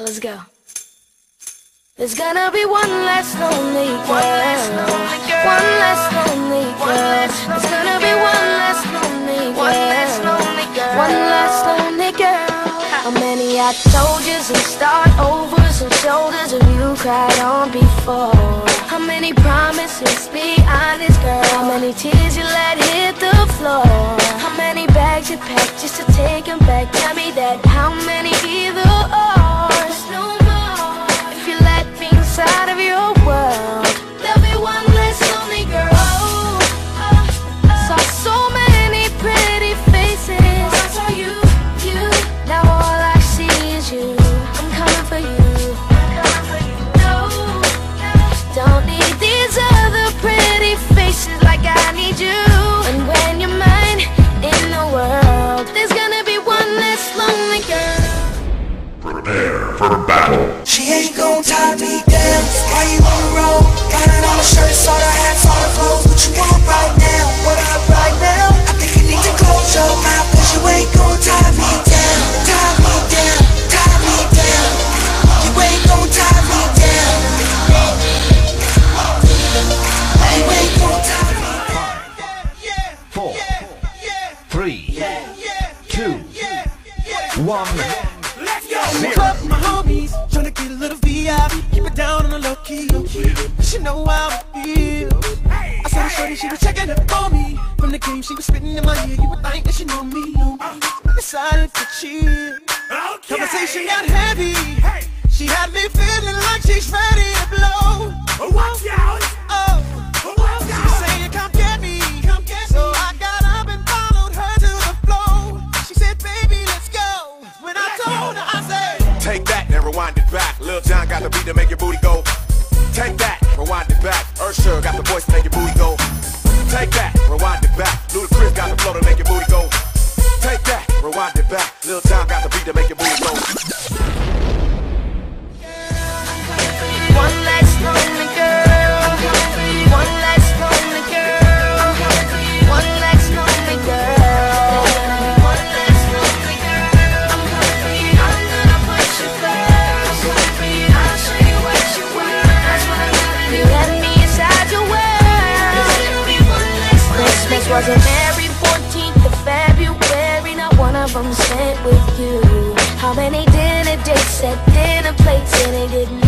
let's go. There's gonna be one less lonely girl. One less lonely girl. One less lonely girl. There's gonna be one less lonely girl. One less lonely girl. One less lonely girl. How many I told you and start overs and shoulders have you cried on before? How many promises, be honest girl? How many tears you let hit the floor? How many bags you packed just to take them back? Tell me that. How many either ors? No more. If you let me inside of your world, there'll be one less lonely girl. Saw so many pretty faces. I saw you. Now all I see is you. I'm coming for you. No, don't need these other pretty faces like I need you. And when you're mine in the world, there's gonna be one less lonely girl. Prepare for battle. She ain't gon' tie me down. Why you on the road? Got it on the shirts, all the hats, all the clothes. What you want right now? What up right now? I think you need to close your mouth, cause you ain't gon' tie me down. Tie me down, tie me down. You ain't gon' tie me down. You ain't gon' tie me down. 4, 3, 2, 1. Fuck my homies, tryna get a little VIP. Keep it down on the low key. She know how I feel. I saw the shorty, she was checking up on me. From the game, she was spitting in my ear. You would think that she know me. I decided to chill. Conversation got heavy. She had me feeling like she's ready to blow. Watch out! Oh, she was saying, come get me. So I got up and followed her to the floor. She said, baby, let's go. When I told her, I said, take that and rewind it back. Lil Jon got the beat to make your booty go. Take that, rewind it back. Ursher got the voice to make your booty go. Take that, rewind it back. Ludacris got the flow to make your booty go. Take that, rewind it back. Lil Jon got the beat to make your booty go. One less lonely girl. One less lonely girl. One less lonely girl. One less lonely girl. I'm gonna put you first. I'll show you what you want. That's what I'm gonna do. Let me inside your world. Christmas wasn't every 14th of February. Not one of them spent with you. How many dinner dates at dinner plates and they didn't